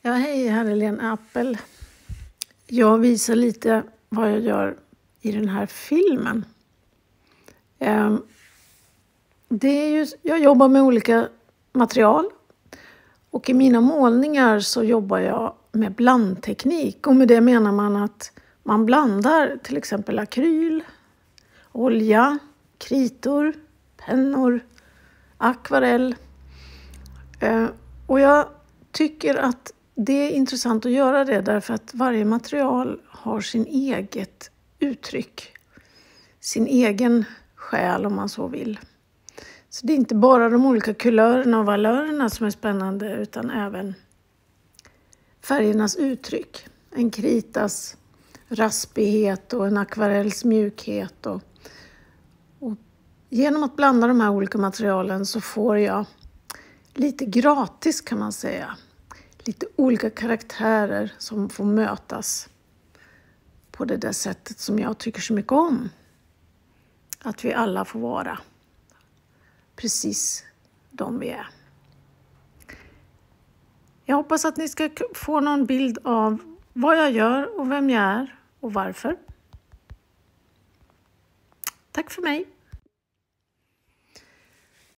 Ja, hej, här är Lena Appel. Jag visar lite vad jag gör i den här filmen. Jag jobbar med olika material och i mina målningar så jobbar jag med blandteknik. Och med det menar man att man blandar till exempel akryl, olja, kritor, pennor, akvarell. Och jag tycker att det är intressant att göra det därför att varje material har sin eget uttryck. Sin egen själ om man så vill. Så det är inte bara de olika kulörerna och valörerna som är spännande utan även färgernas uttryck. En kritas raspighet och en akvarells mjukhet. Och genom att blanda de här olika materialen så får jag lite gratis kan man säga. Lite olika karaktärer som får mötas på det där sättet som jag tycker så mycket om. Att vi alla får vara precis de vi är. Jag hoppas att ni ska få någon bild av vad jag gör och vem jag är och varför. Tack för mig.